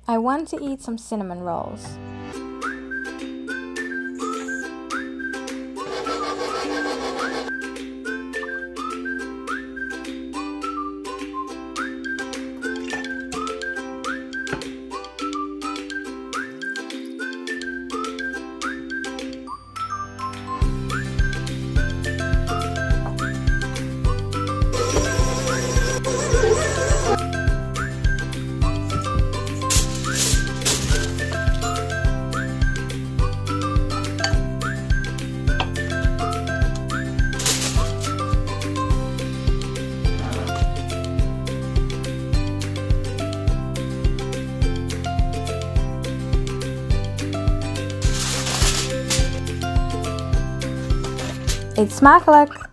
I want to eat some cinnamon rolls. Eet smakelijk!